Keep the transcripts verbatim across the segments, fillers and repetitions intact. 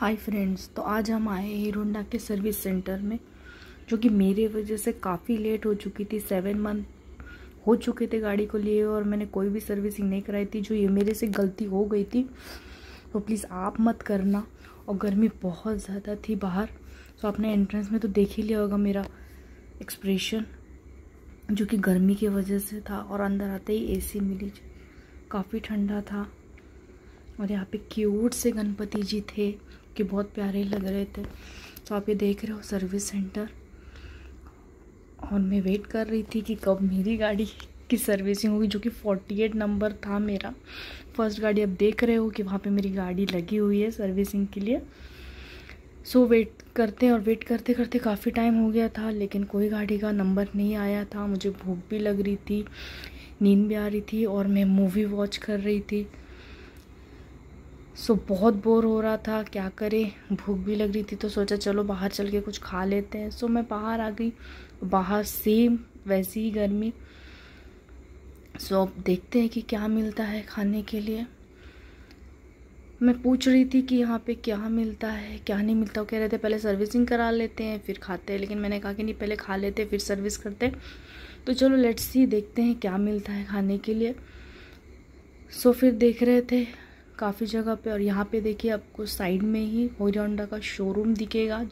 Hi friends, तो आज हम आए हीरो होंडा के सर्विस सेंटर में, जो कि मेरे वजह से काफ़ी लेट हो चुकी थी। सेवन मंथ हो चुके थे गाड़ी को लिए और मैंने कोई भी सर्विसिंग नहीं कराई थी। जो ये मेरे से गलती हो गई थी तो प्लीज़ आप मत करना। और गर्मी बहुत ज़्यादा थी बाहर, तो आपने एंट्रेंस में तो देख ही लिया होगा मेरा एक्सप्रेशन, जो कि गर्मी की वजह से था। और अंदर आते ही एसी मिली, काफ़ी ठंडा था। और यहाँ पे क्यूट से गणपति जी थे कि बहुत प्यारे लग रहे थे। तो आप ये देख रहे हो सर्विस सेंटर, और मैं वेट कर रही थी कि कब मेरी गाड़ी की सर्विसिंग होगी, जो कि अड़तालीस नंबर था मेरा फर्स्ट गाड़ी। अब देख रहे हो कि वहाँ पे मेरी गाड़ी लगी हुई है सर्विसिंग के लिए। सो वेट करते और वेट करते करते काफ़ी टाइम हो गया था, लेकिन कोई गाड़ी का नंबर नहीं आया था। मुझे भूख भी लग रही थी, नींद भी आ रही थी, और मैं मूवी वॉच कर रही थी। सो बहुत बोर हो रहा था, क्या करें, भूख भी लग रही थी। तो सोचा चलो बाहर चल के कुछ खा लेते हैं। सो मैं बाहर आ गई, बाहर सेम वैसी ही गर्मी। सो अब देखते हैं कि क्या मिलता है खाने के लिए। मैं पूछ रही थी कि यहाँ पे क्या मिलता है क्या नहीं मिलता। वो कह रहे थे पहले सर्विसिंग करा लेते हैं फिर खाते हैं, लेकिन मैंने कहा कि नहीं, पहले खा लेते फिर सर्विस करते। तो चलो लेट्स सी, देखते हैं क्या मिलता है खाने के लिए। सो फिर देख रहे थे काफ़ी जगह पे, और यहाँ पे देखिए आपको साइड में ही हीरो होंडा का शोरूम दिखेगा।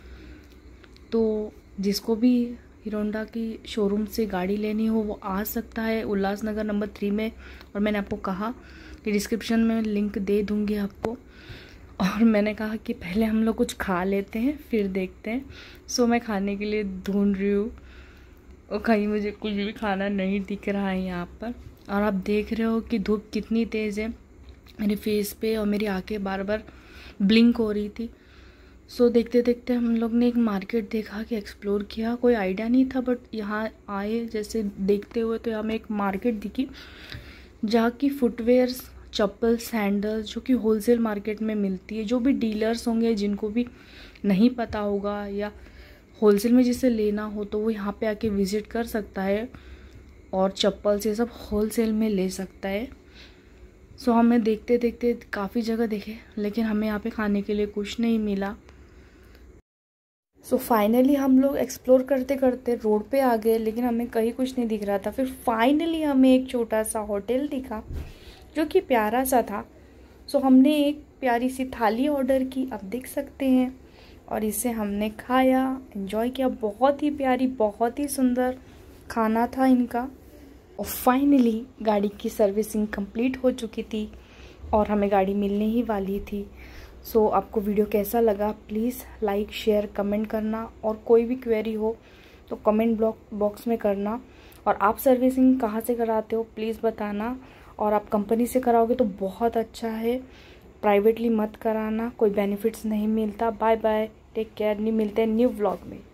तो जिसको भी हीरो होंडा की शोरूम से गाड़ी लेनी हो वो आ सकता है, उल्लासनगर नंबर थ्री में। और मैंने आपको कहा कि डिस्क्रिप्शन में लिंक दे दूँगी आपको। और मैंने कहा कि पहले हम लोग कुछ खा लेते हैं फिर देखते हैं। सो मैं खाने के लिए ढूंढ रही हूँ, और कहीं मुझे कुछ भी खाना नहीं दिख रहा है यहाँ पर। और आप देख रहे हो कि धूप कितनी तेज़ है मेरे फेस पे, और मेरी आंखें बार बार ब्लिंक हो रही थी। सो देखते देखते हम लोग ने एक मार्केट देखा कि एक्सप्लोर किया। कोई आइडिया नहीं था, बट यहाँ आए जैसे देखते हुए तो हमें एक मार्केट दिखी जहाँ की फुटवेयर्स, चप्पल, सैंडल्स, जो कि होलसेल मार्केट में मिलती है। जो भी डीलर्स होंगे, जिनको भी नहीं पता होगा या होलसेल में जिसे लेना हो, तो वो यहाँ पे आके विज़िट कर सकता है और चप्पल से सब होलसेल में ले सकता है। सो so, हमें देखते देखते काफ़ी जगह देखे, लेकिन हमें यहाँ पे खाने के लिए कुछ नहीं मिला। सो so, फाइनली हम लोग एक्सप्लोर करते करते रोड पे आ गए, लेकिन हमें कहीं कुछ नहीं दिख रहा था। फिर फाइनली हमें एक छोटा सा होटल दिखा जो कि प्यारा सा था। सो so, हमने एक प्यारी सी थाली ऑर्डर की, आप देख सकते हैं, और इसे हमने खाया, एंजॉय किया। बहुत ही प्यारी, बहुत ही सुंदर खाना था इनका। और फाइनली गाड़ी की सर्विसिंग कंप्लीट हो चुकी थी और हमें गाड़ी मिलने ही वाली थी। सो so, आपको वीडियो कैसा लगा प्लीज़ लाइक, शेयर, कमेंट करना। और कोई भी क्वेरी हो तो कमेंट ब्लॉक बॉक्स में करना। और आप सर्विसिंग कहाँ से कराते हो प्लीज़ बताना। और आप कंपनी से कराओगे तो बहुत अच्छा है, प्राइवेटली मत कराना, कोई बेनिफिट्स नहीं मिलता। बाय बाय, टेक केयर, नहीं मिलते हैं न्यू व्लॉग में।